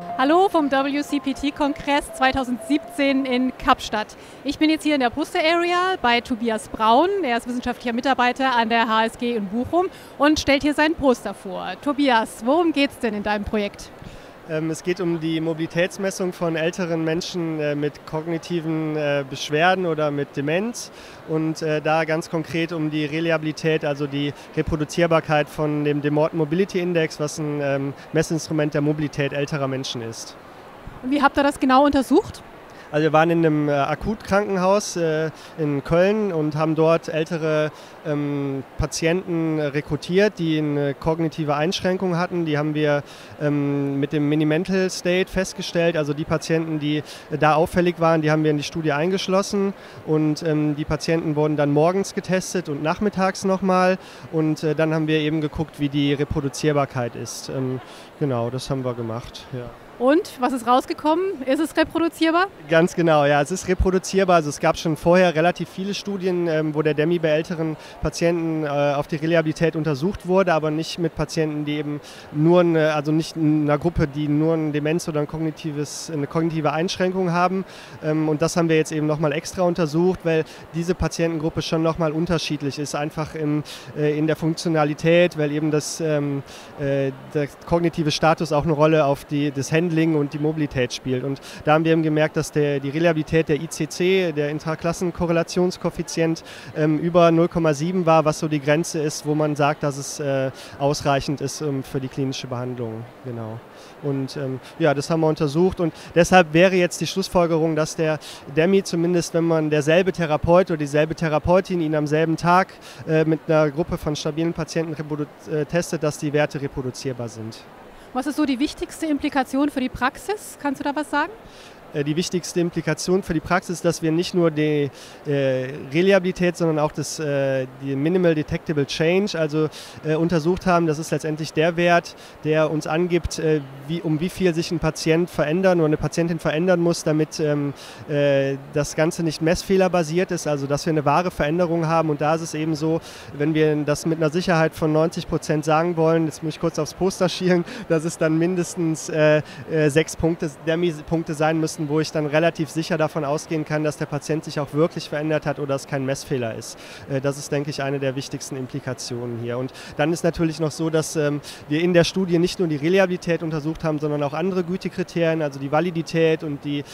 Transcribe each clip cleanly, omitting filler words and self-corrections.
Hallo vom WCPT-Kongress 2017 in Kapstadt. Ich bin jetzt hier in der Poster-Area bei Tobias Braun. Er ist wissenschaftlicher Mitarbeiter an der HSG in Bochum und stellt hier sein Poster vor. Tobias, worum geht es denn in deinem Projekt? Es geht um die Mobilitätsmessung von älteren Menschen mit kognitiven Beschwerden oder mit Demenz und da ganz konkret um die Reliabilität, also die Reproduzierbarkeit von dem Demorton Mobility Index, was ein Messinstrument der Mobilität älterer Menschen ist. Und wie habt ihr das genau untersucht? Also wir waren in einem Akutkrankenhaus in Köln und haben dort ältere Patienten rekrutiert, die eine kognitive Einschränkung hatten. Die haben wir mit dem Mini-Mental State festgestellt. Also die Patienten, die da auffällig waren, die haben wir in die Studie eingeschlossen. Und die Patienten wurden dann morgens getestet und nachmittags nochmal. Und dann haben wir eben geguckt, wie die Reproduzierbarkeit ist. Genau, das haben wir gemacht. Ja. Und, was ist rausgekommen? Ist es reproduzierbar? Ganz genau, ja, es ist reproduzierbar. Also es gab schon vorher relativ viele Studien, wo der DEMI bei älteren Patienten auf die Reliabilität untersucht wurde, aber nicht mit Patienten, die eben nur, also nicht in einer Gruppe, die nur eine Demenz oder eine kognitive Einschränkung haben. Und das haben wir jetzt eben nochmal extra untersucht, weil diese Patientengruppe schon nochmal unterschiedlich ist, einfach in der Funktionalität, weil eben der kognitive Status auch eine Rolle auf das Handling und die Mobilität spielt. Und da haben wir eben gemerkt, dass die Reliabilität der ICC, der Interklassenkorrelationskoeffizient, über 0,7 war, was so die Grenze ist, wo man sagt, dass es ausreichend ist für die klinische Behandlung. Genau. Und ja, das haben wir untersucht und deshalb wäre jetzt die Schlussfolgerung, dass der DEMI zumindest, wenn man derselbe Therapeut oder dieselbe Therapeutin ihn am selben Tag mit einer Gruppe von stabilen Patienten testet, dass die Werte reproduzierbar sind. Was ist so die wichtigste Implikation für die Praxis? Kannst du da was sagen? Die wichtigste Implikation für die Praxis ist, dass wir nicht nur die Reliabilität, sondern auch die Minimal Detectable Change untersucht haben. Das ist letztendlich der Wert, der uns angibt, um wie viel sich ein Patient verändern oder eine Patientin verändern muss, damit das Ganze nicht messfehlerbasiert ist, also dass wir eine wahre Veränderung haben. Und da ist es eben so, wenn wir das mit einer Sicherheit von 90% sagen wollen, jetzt muss ich kurz aufs Poster schielen, dass es dann mindestens 6 DEMI-Punkte sein müssen, wo ich dann relativ sicher davon ausgehen kann, dass der Patient sich auch wirklich verändert hat oder es kein Messfehler ist. Das ist, denke ich, eine der wichtigsten Implikationen hier. Und dann ist natürlich noch so, dass wir in der Studie nicht nur die Reliabilität untersucht haben, sondern auch andere Gütekriterien, also die Validität und die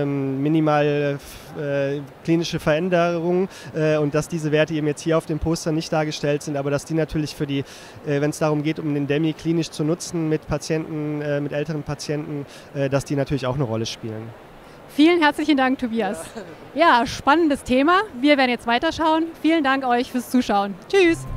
minimal klinische Veränderung und dass diese Werte eben jetzt hier auf dem Poster nicht dargestellt sind, aber dass die natürlich wenn es darum geht, um den DEMI klinisch zu nutzen mit Patienten, mit älteren Patienten, dass die natürlich auch eine Rolle spielen. Vielen herzlichen Dank, Tobias. Ja, spannendes Thema. Wir werden jetzt weiterschauen. Vielen Dank euch fürs Zuschauen. Tschüss.